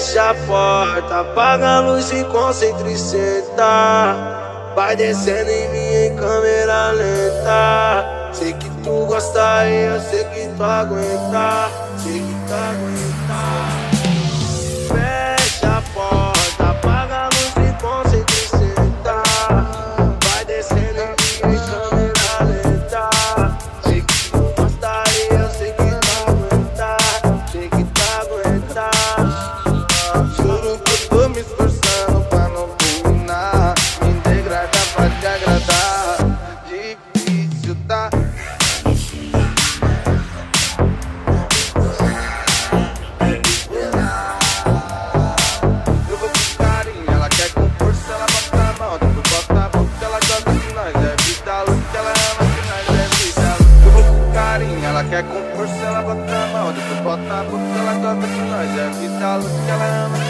Fecha a porta, apaga a luz e concentra e senta. Vai descendo em mim em câmera lenta. Sei que tu gosta e eu sei que tu aguenta. Sei que tu aguenta. Fecha a porta, apaga a luz e concentra e senta. Vai descendo em mim em câmera lenta. Sei que tu gosta e eu sei que tu aguenta. Sei que tu aguenta. Juro que eu tô me esforçando pra não terminar. Me degradar pra te agradar. Difícil tá. Eu vou com carinho, ela quer com força, ela bota a mão. Depois bota a boca, ela gosta de nós. É vida louca, ela ama que nós é vida louca. Eu vou com carinho, ela quer com força, ela bota a mão. Depois bota a boca, ela gosta de nós. É vida louca, ela ama que